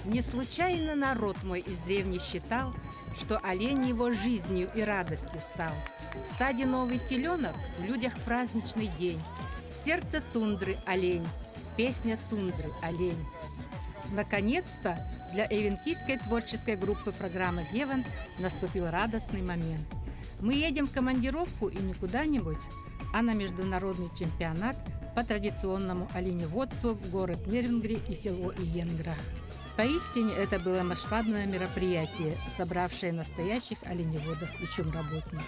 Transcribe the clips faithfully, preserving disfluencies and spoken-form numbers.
Не случайно народ мой из древних считал, что олень его жизнью и радостью стал. В стаде новый теленок, в людях праздничный день. В сердце тундры олень, песня тундры олень. Наконец-то для эвенкийской творческой группы программы «Гевен» наступил радостный момент. Мы едем в командировку и не куда-нибудь, а на международный чемпионат по традиционному оленеводству в город Нерюнгри и село Иенгра. Поистине это было масштабное мероприятие, собравшее настоящих оленеводов и чумработниц.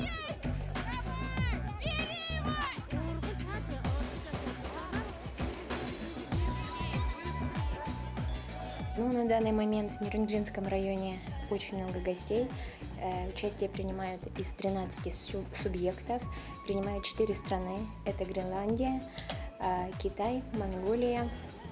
Ну, на данный момент в Нерюнгринском районе очень много гостей. Участие принимают из тринадцати субъектов, принимают четыре страны. Это Гренландия, Китай, Монголия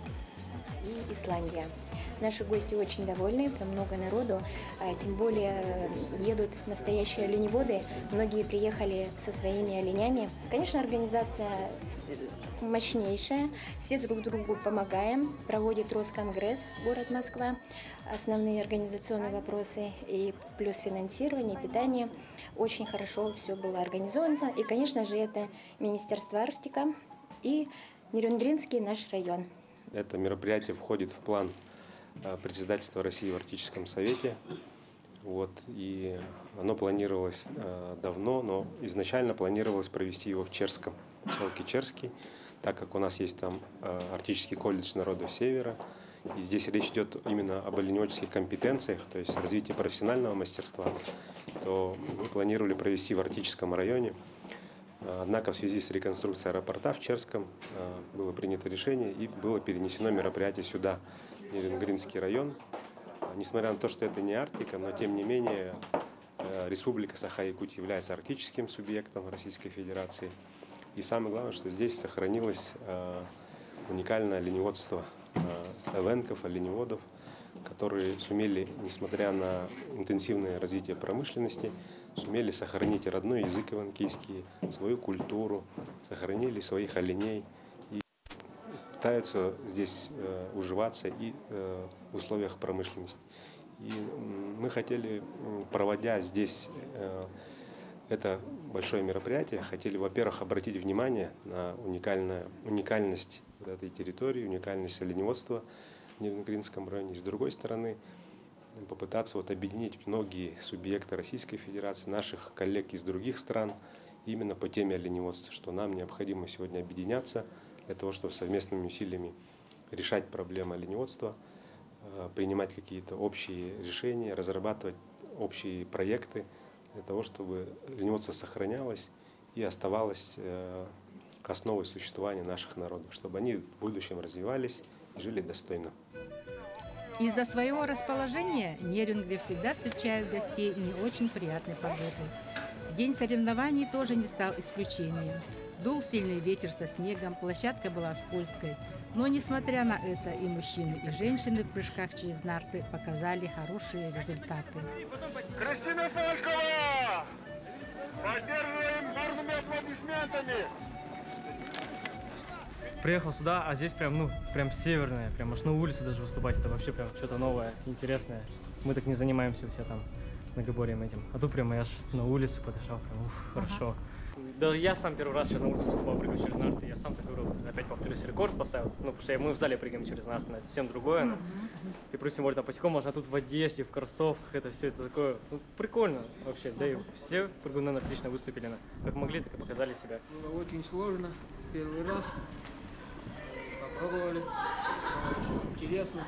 и Исландия. Наши гости очень довольны, там много народу, тем более едут настоящие оленеводы. Многие приехали со своими оленями. Конечно, организация мощнейшая, все друг другу помогаем. Проводит Росконгресс, город Москва, основные организационные вопросы и плюс финансирование, питание. Очень хорошо все было организовано. И, конечно же, это Министерство Арктика и Нерюнгринский наш район. Это мероприятие входит в план председательства России в Арктическом совете. Вот, и оно планировалось э, давно, но изначально планировалось провести его в Черском, поселке Черский, так как у нас есть там э, Арктический колледж народов Севера. И здесь речь идет именно об оленеводческих компетенциях, то есть развитии профессионального мастерства, то мы планировали провести в Арктическом районе. Однако в связи с реконструкцией аэропорта в Черском э, было принято решение и было перенесено мероприятие сюда, в Нерюнгринский район. Несмотря на то, что это не Арктика, но тем не менее Республика Саха-Якутия является арктическим субъектом Российской Федерации. И самое главное, что здесь сохранилось уникальное оленеводство эвенков, оленеводов, которые сумели, несмотря на интенсивное развитие промышленности, сумели сохранить родной язык эвенкийский, свою культуру, сохранили своих оленей. Пытаются здесь э, уживаться и э, в условиях промышленности. И мы хотели, проводя здесь э, это большое мероприятие, хотели, во-первых, обратить внимание на уникальность вот этой территории, уникальность оленеводства в Нерюнгринском районе. С другой стороны, попытаться вот объединить многие субъекты Российской Федерации, наших коллег из других стран, именно по теме оленеводства, что нам необходимо сегодня объединяться, для того, чтобы совместными усилиями решать проблемы оленеводства, принимать какие-то общие решения, разрабатывать общие проекты для того, чтобы оленеводство сохранялось и оставалось основой существования наших народов, чтобы они в будущем развивались и жили достойно. Из-за своего расположения Нерюнгри всегда встречает гостей не очень приятной погодой. День соревнований тоже не стал исключением. Дул сильный ветер со снегом, площадка была скользкой. Но, несмотря на это, и мужчины, и женщины в прыжках через нарты показали хорошие результаты. Кристина Фалькова! Поддерживаем бурными аплодисментами! Приехал сюда, а здесь прям, ну, прям северная, прям аж на улице даже выступать. Это вообще прям что-то новое, интересное. Мы так не занимаемся у себя там многоборьем этим. А тут прям я аж на улице подышал, прям ух, хорошо. Да я сам первый раз сейчас на улице выступал, прыгаю через нарты, я сам такой робот, опять повторюсь, рекорд поставил, ну, потому что мы в зале прыгаем через нарты, это совсем другое, ну, и плюс тем более там босиком можно, а тут в одежде, в кроссовках, это все это такое, ну, прикольно вообще, да и все прыгуны отлично выступили, как могли, так и показали себя. Было очень сложно, первый раз, попробовали, очень интересно.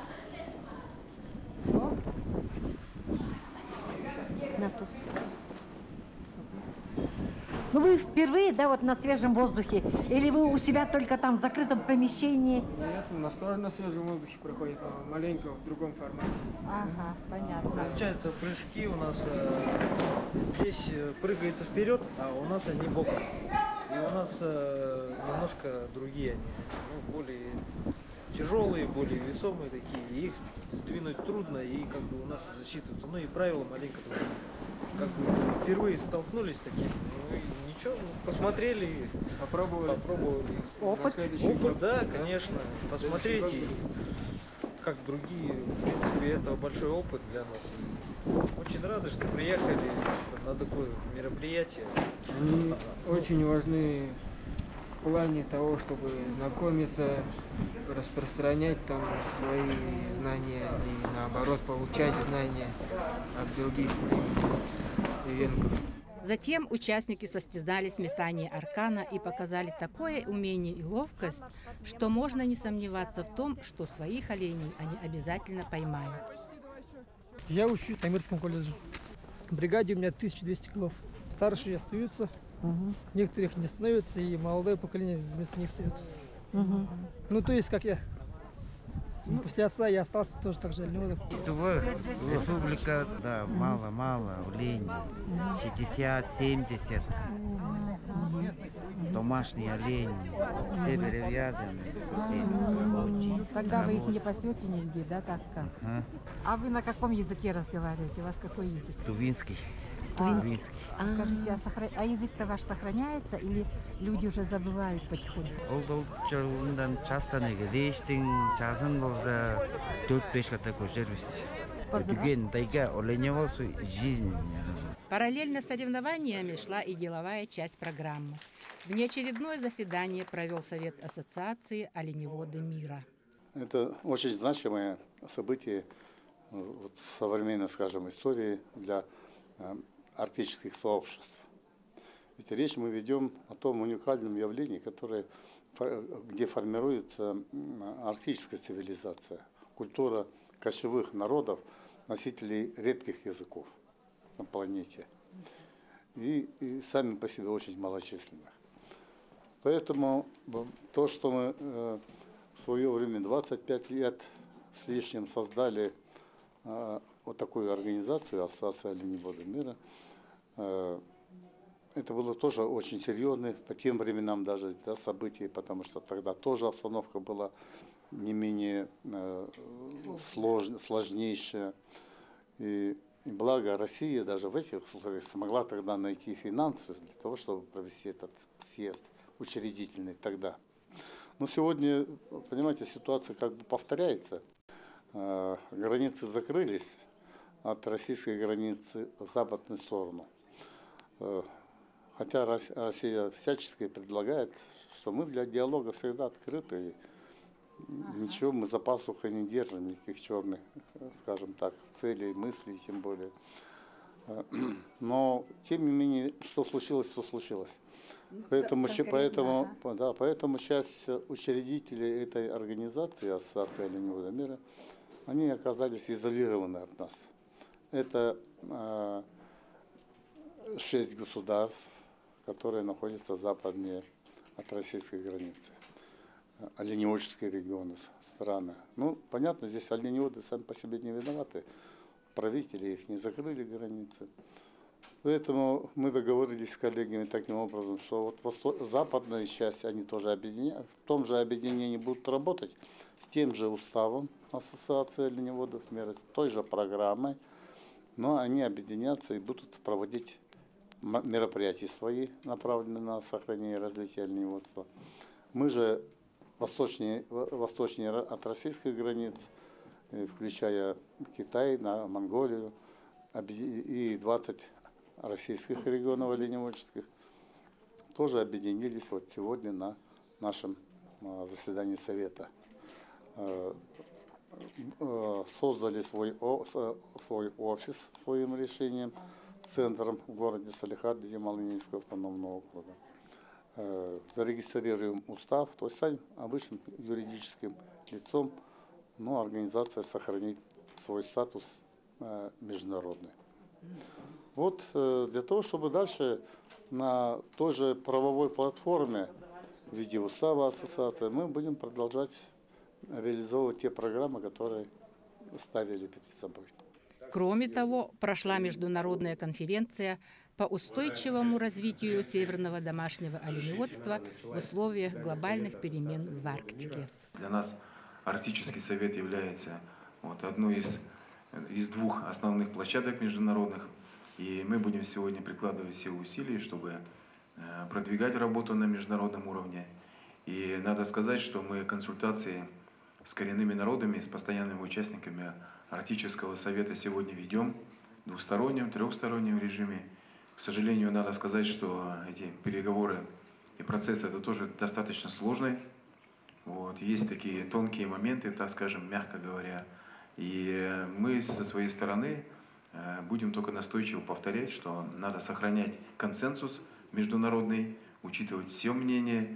Ну вы впервые, да, вот на свежем воздухе? Или вы у себя только там в закрытом помещении? Нет, у нас тоже на свежем воздухе проходит, но маленько в другом формате. Ага, понятно. Получается, прыжки у нас э, здесь прыгается вперед, а у нас они боком. И у нас э, немножко другие они, ну, более тяжелые, более весомые такие. И их сдвинуть трудно, и как бы у нас засчитываются. Ну и правила маленько другие. Как бы впервые столкнулись такие. Ну и ничего, посмотрели, попробовали. попробовали. Опыт. Опыт, да, конечно. Посмотрите. как другие. В принципе, это большой опыт для нас. Очень рады, что приехали на такое мероприятие. Они очень важны в плане того, чтобы знакомиться, распространять там свои знания и наоборот получать знания от других ивенков. Затем участники состязались в метании аркана и показали такое умение и ловкость, что можно не сомневаться в том, что своих оленей они обязательно поймают. Я учусь в Таймырском колледже. В бригаде у меня тысяча двести голов. Старшие остаются, угу. Некоторых не становятся, и молодое поколение вместо них встает. Угу. Ну, то есть, как я. После отца я остался тоже так же оленеводом. Республика, да, мало-мало, оленей. шестьдесят-семьдесят. Домашние олени. Все перевязаны. Все Тогда вы их не пасете нигде, да, так как? А? А вы на каком языке разговариваете? У вас какой язык? Тувинский. Тувинский. А, скажите, а, сохра... а язык-то ваш сохраняется или люди уже забывают потихоньку? Ол жолундан частаны гелештин, часын болса төрт-беш ката көшербиз. Түген тайга оленевосу жизнь. Параллельно с соревнованиями шла и деловая часть программы. Внеочередное заседание провел Совет Ассоциации оленеводы мира. Это очень значимое событие вот, в современной, скажем, истории для э, арктических сообществ. Ведь речь мы ведем о том уникальном явлении, которое, где формируется арктическая цивилизация, культура кочевых народов, носителей редких языков на планете. И, и сами по себе очень малочисленных. Поэтому то, что мы э, в свое время, двадцать пять лет с лишним, создали э, вот такую организацию, Ассоциация оленеводов мира, э, это было тоже очень серьезное, по тем временам даже, да, событие, потому что тогда тоже обстановка была не менее э, слож, сложнейшая. И, и благо Россия даже в этих условиях смогла тогда найти финансы для того, чтобы провести этот съезд учредительный тогда. Но сегодня, понимаете, ситуация как бы повторяется. Э, границы закрылись от российской границы в западную сторону. Э, хотя Россия всячески предлагает, что мы для диалога всегда открыты. И ничего мы за пасухой не держим, никаких черных, скажем так, целей, мыслей, тем более. Но, тем не менее, что случилось, то случилось. Поэтому, поэтому, да, поэтому часть учредителей этой организации, Ассоциации оленеводов мира, они оказались изолированы от нас. Это э, шесть государств, которые находятся западнее от российской границы. Оленеводческие регионы, страны. Ну, понятно, здесь оленеводы сами по себе не виноваты. Правители их не закрыли границы. Поэтому мы договорились с коллегами таким образом, что вот западная часть, они тоже объединяют, в том же объединении будут работать с тем же уставом Ассоциации оленеводов мира, с той же программой, но они объединятся и будут проводить мероприятия свои, направленные на сохранение и развитие оленеводства. Мы же восточнее, восточнее от российских границ, включая Китай, Монголию и двадцать российских регионов оленеводческих, тоже объединились вот сегодня на нашем заседании Совета. Создали свой, свой офис своим решением, центром в городе Салехард, Ямало-Ненецкого автономного округа. Зарегистрируем устав, то есть станем обычным юридическим лицом, но организация сохранит свой статус международный. Вот для того, чтобы дальше на той же правовой платформе в виде устава ассоциации мы будем продолжать реализовывать те программы, которые ставили перед собой. Кроме того, прошла международная конференция по устойчивому развитию северного домашнего оленеводства в условиях глобальных перемен в Арктике. Для нас Арктический совет является вот, одной из, из двух основных площадок международных. И мы будем сегодня прикладывать все усилия, чтобы продвигать работу на международном уровне. И надо сказать, что мы консультации с коренными народами, с постоянными участниками Арктического совета сегодня ведем в двустороннем, трехстороннем режиме. К сожалению, надо сказать, что эти переговоры и процесс это тоже достаточно сложный. Вот. Есть такие тонкие моменты, так скажем, мягко говоря. И мы со своей стороны будем только настойчиво повторять, что надо сохранять консенсус международный, учитывать все мнения.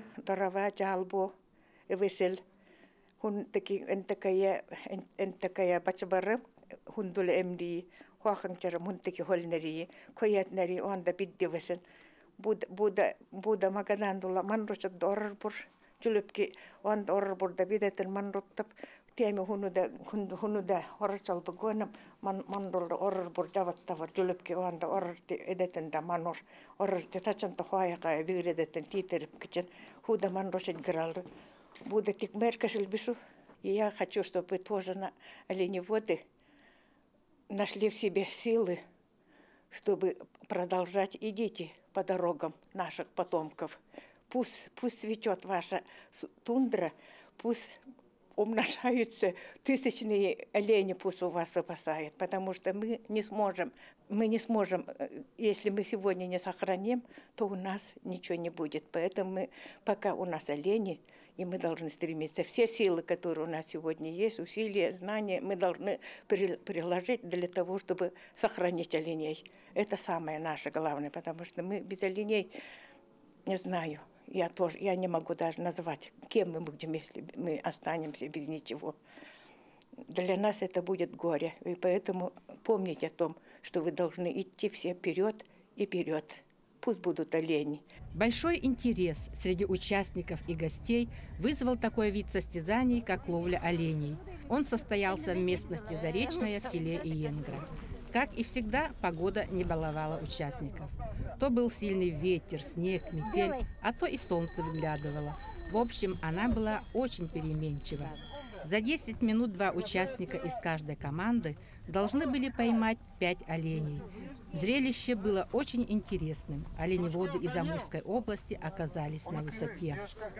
Hun teki entakaya entakaya bachabara hun dul emdi huang cara hun teki holneri koyat neri onda biddivasen buda buda buda magadan dula manrochat dorpur julupki onda orpur da bideten manrottap tiemi hunuda hunuda horchal bagonam man mandol orpur javattavar julupki onda orti edeten da manor orti tachanta hoyaqa viredeten titerip kitchen huda manrochat gral Буду тик меркашель бису. И я хочу, чтобы тоже на оленеводы нашли в себе силы, чтобы продолжать. Идите по дорогам наших потомков. Пусть, пусть цветет ваша тундра, пусть умножаются тысячные олени, пусть у вас выпасает, потому что мы не сможем, мы не сможем, если мы сегодня не сохраним, то у нас ничего не будет. Поэтому мы, пока у нас олени, и мы должны стремиться. Все силы, которые у нас сегодня есть, усилия, знания, мы должны приложить для того, чтобы сохранить оленей. Это самое наше главное, потому что мы без оленей, не знаю, я тоже, я не могу даже назвать, кем мы будем, если мы останемся без ничего. Для нас это будет горе, и поэтому помните о том, что вы должны идти все вперед и вперед. Пусть будут олени. Большой интерес среди участников и гостей вызвал такой вид состязаний, как ловля оленей. Он состоялся в местности Заречная в селе Иенгра. Как и всегда, погода не баловала участников. То был сильный ветер, снег, метель, а то и солнце выглядывало. В общем, она была очень переменчива. За десять минут два участника из каждой команды должны были поймать пять оленей. Зрелище было очень интересным. Оленеводы из Амурской области оказались на высоте.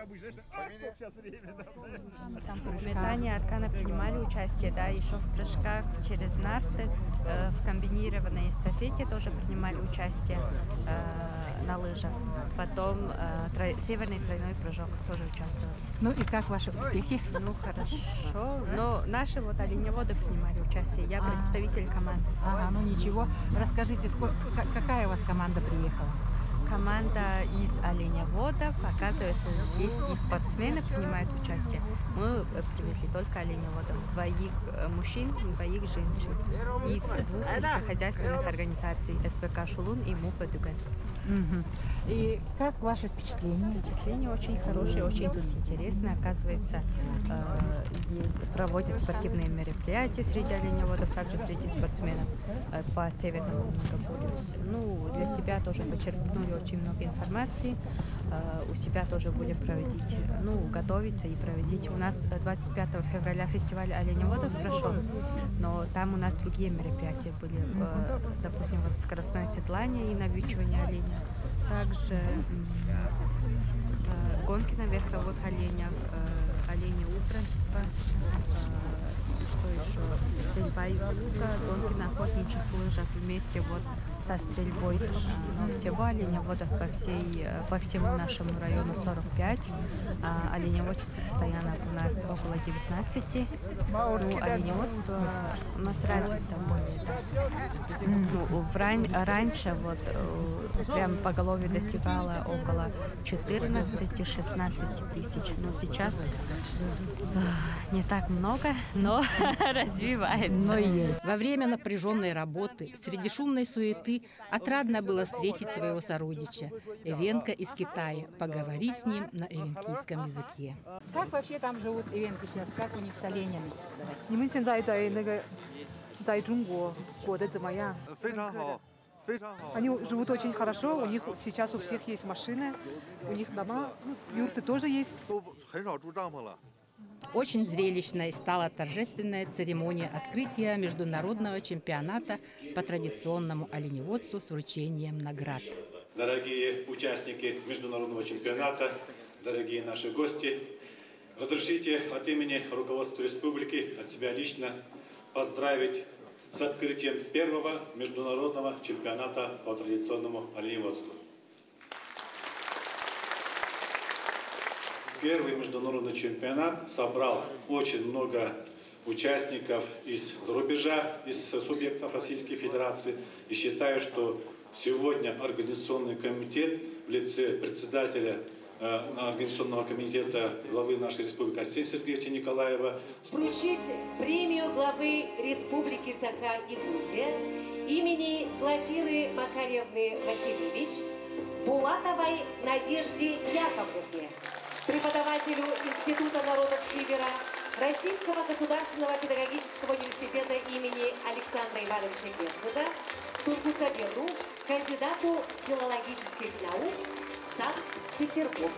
Там в метании аркана принимали участие, да, еще в прыжках через нарты, э, в комбинированной эстафете тоже принимали участие э, на лыжах. Потом э, трой, северный тройной прыжок тоже участвовали. Ну и как ваши успехи? Ну хорошо, но наши вот оленеводы принимали участие, я представитель команды. Ага, ну ничего. Расскажите, сколько, какая у вас команда приехала? Команда из оленеводов, оказывается, здесь и спортсмены принимают участие. Мы привезли только оленеводов, двоих мужчин, двоих женщин из двух сельскохозяйственных организаций СПК «Шулун» и МУП «Дюган». Угу. И как ваше впечатление? Впечатление очень хорошее, очень тут интересно. Оказывается, э, есть, проводят спортивные мероприятия среди оленеводов, также среди спортсменов э, по Северному Многоборью. Ну, для себя тоже почерпнули очень много информации. Э, у себя тоже будем проводить, ну, готовиться и проводить. У нас двадцать пятого февраля фестиваль оленеводов прошел, но там у нас другие мероприятия были. Э, допустим, вот скоростное седлание и навьючивание оленя. Также э, гонки на верховых оленях, э, оленеубранство, э, что еще, стрельба из лука, гонки на охотничьих лыжах вместе вот со стрельбой. Но всего оленеводов по, всей, по всему нашему району сорок пять, а оленеводческих стоянок у нас около девятнадцати. Ну, оленеводство у нас развито более. Ну, в ран, раньше вот прям поголовье достигало около четырнадцати-шестнадцати тысяч. Но сейчас не так много, но развивается. Но есть. Во время напряженной работы, среди шумной суеты, отрадно было встретить своего сородича, эвенка из Китая, поговорить с ним на эвенкийском языке. Как вообще там живут эвенки сейчас? Как у них с оленями? 你们现在在那个在中国过得怎么样？ 非常好，非常好。 Они живут очень хорошо, у них сейчас у всех есть машины, у них дома, юрты тоже есть. 都很少住帐篷了。 Очень зрелищной стала торжественная церемония открытия международного чемпионата по традиционному оленеводству с вручением наград. Дорогие участники международного чемпионата, дорогие наши гости, Разрешите от имени руководства республики, от себя лично поздравить с открытием первого международного чемпионата по традиционному оленеводству. Первый международный чемпионат собрал очень много участников из-за рубежа, из субъектов Российской Федерации. И считаю, что сегодня Организационный комитет в лице председателя э, Организационного комитета главы нашей республики Арсения Сергеевича Николаева вручить премию главы Республики Саха-Якутия имени Глафиры Макарьевны Васильевич Булатовой Надежде Яковлевне, преподавателю Института народов Севера Российского государственного педагогического университета имени Александра Ивановича Герцена, Туркусабеду, кандидату филологических наук, Санкт-Петербург.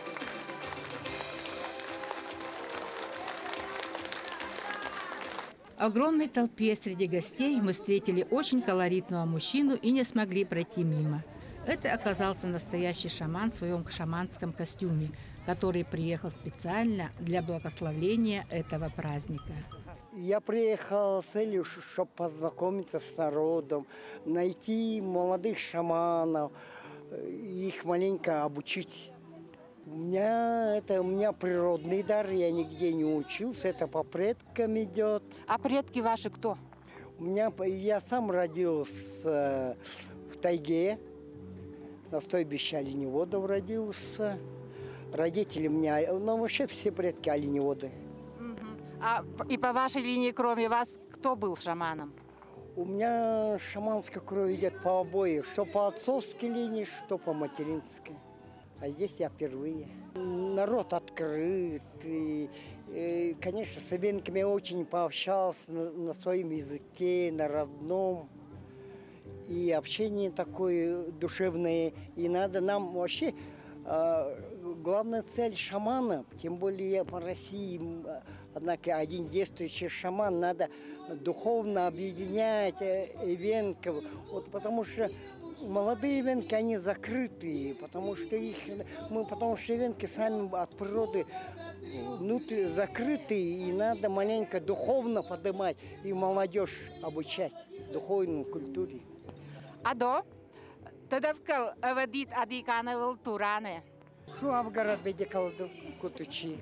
В огромной толпе среди гостей мы встретили очень колоритного мужчину и не смогли пройти мимо. Это оказался настоящий шаман в своем шаманском костюме, который приехал специально для благословления этого праздника. Я приехал с целью, чтобы познакомиться с народом, найти молодых шаманов, их маленько обучить. У меня это у меня природный дар, я нигде не учился, это по предкам идет. А предки ваши кто? У меня я сам родился в тайге, на стойбище оленеводов родился. Родители у меня, ну вообще все предки оленеводы. А и по вашей линии, кроме вас, кто был шаманом? У меня шаманская кровь идет по обоим, что по отцовской линии, что по материнской. А здесь я впервые. Народ открыт. И, и, конечно, с эвенками я очень пообщался на, на своем языке, на родном. И общение такое душевное. И надо нам вообще... Главная цель шамана, тем более по России, однако один действующий шаман, надо духовно объединять эвенков, вот потому что молодые эвенки, они закрытые, потому что их, мы, потому что эвенки сами от природы внутри закрытые, и надо маленько духовно поднимать и молодежь обучать духовной культуре. Адо, тадавкал авадит адиканавал туране. Шу Авгарад бедекалду кутучи.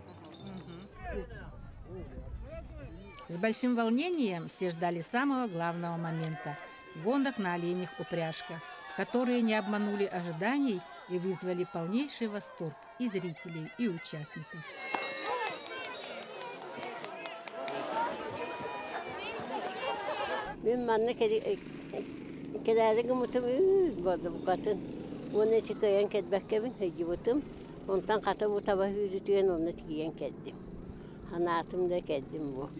С большим волнением все ждали самого главного момента – гонок на оленях упряжках, которые не обманули ожиданий и вызвали полнейший восторг и зрителей, и участников. Onu çıkayan kedbekkebin hıcıbıtım. Ondan katı bu tabağı yürütüyen onu çıkayan keddim. Hanatımda keddim bu.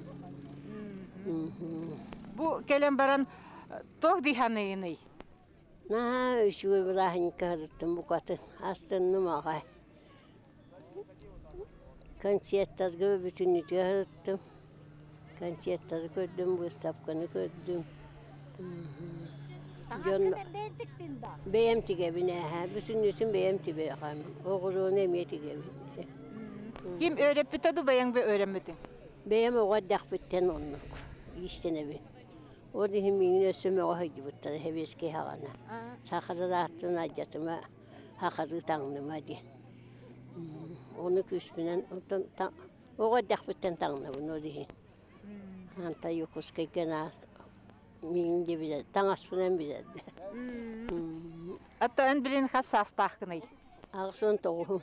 Bu kelembaran toh dihaneyini. Na şu İbrahim karıttım bu katı. Aslında mağay. Kançiyetler gibi bütün yürüttüm. Kançiyetleri gördüm, bu sapkanı gördüm. بيمتي جبناها بس نسم بيمتي بيقام وغرونه ميتي جبنا. Kim öğretti de bayan bir öğrenmedi? Beyim oğuddak bitten onluk. İşte bin. O dihim yine söme o hacı bitti. Hep eski havana. Sakızı da attın acıtıma. Hakızı tanıma diye. Onu küsminen oğuddak bitten tanıma o dihim. Anta yokuska gena. Min gibi tanışmadan bize. Hatta en bilin hassas tahkınay. Ağzın tohum.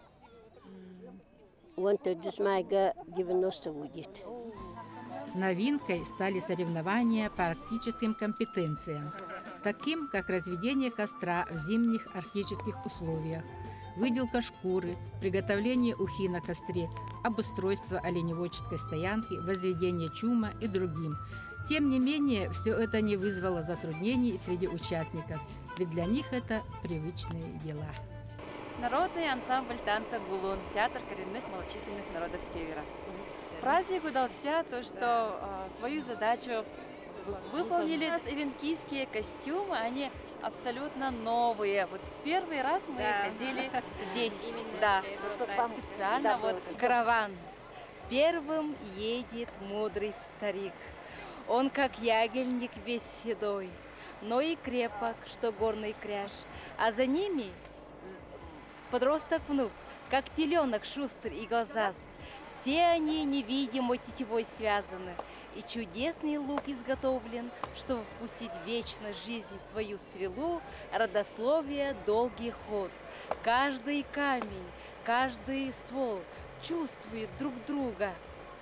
Вон тот десмайга девяносто будет. Новинкой стали соревнования по арктическим компетенциям, таким как разведение костра в зимних арктических условиях, выделка шкуры, приготовление ухи на костре, обустройство оленеводческой стоянки, возведение чума и другим. Тем не менее, все это не вызвало затруднений среди участников, ведь для них это привычные дела. Народный ансамбль танца «Гулун», театр коренных малочисленных народов Севера. Праздник удался, то, что э, свою задачу выполнили. У нас эвенкийские костюмы, они абсолютно новые. Вот в первый раз мы да. ходили здесь, да, специально вот караван. Первым едет мудрый старик. Он как ягельник весь седой, но и крепок, что горный кряж. А за ними подросток внук, как теленок шустрый и глазаст. Все они невидимой тетивой связаны, и чудесный лук изготовлен, чтобы впустить в вечность жизни свою стрелу, родословие долгий ход. Каждый камень, каждый ствол чувствует друг друга.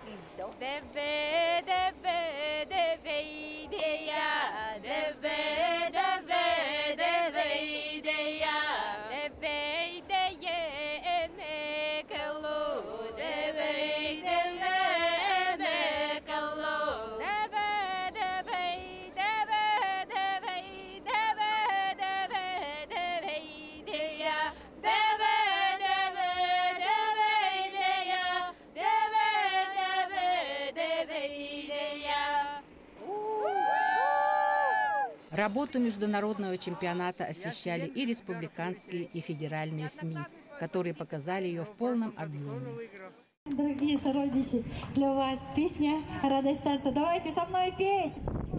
Работу международного чемпионата освещали и республиканские, и федеральные СМИ, которые показали ее в полном объеме. Дорогие сородичи, для вас песня «Радость танца». Давайте со мной петь!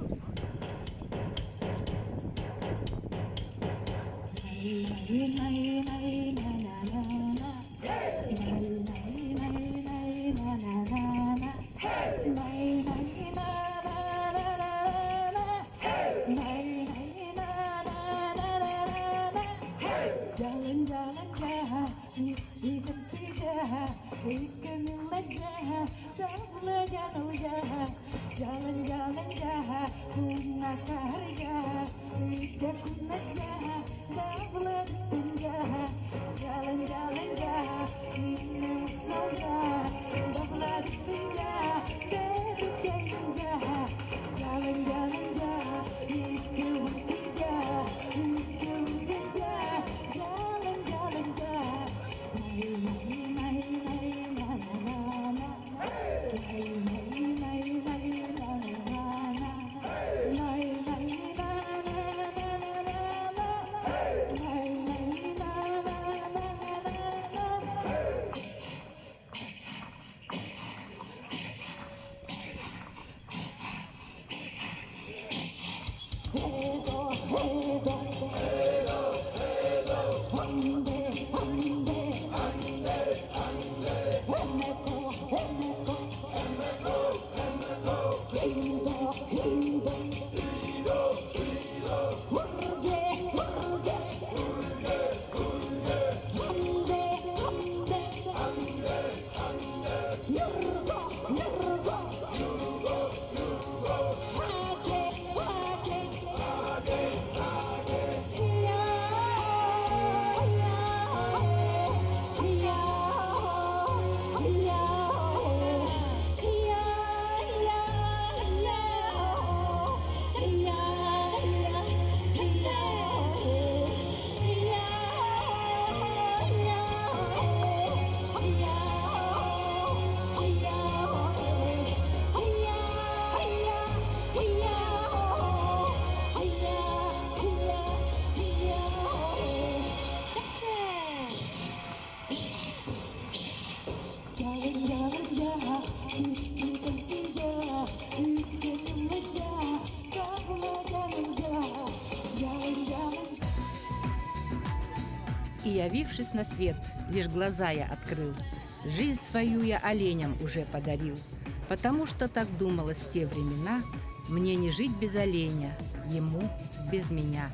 И, явившись на свет, лишь глаза я открыл. Жизнь свою я оленям уже подарил, потому что так думалось в те времена, мне не жить без оленя, ему без меня.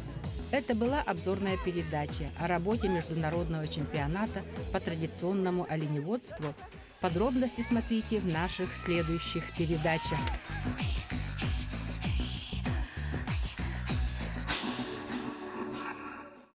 Это была обзорная передача о работе международного чемпионата по традиционному оленеводству. Подробности смотрите в наших следующих передачах.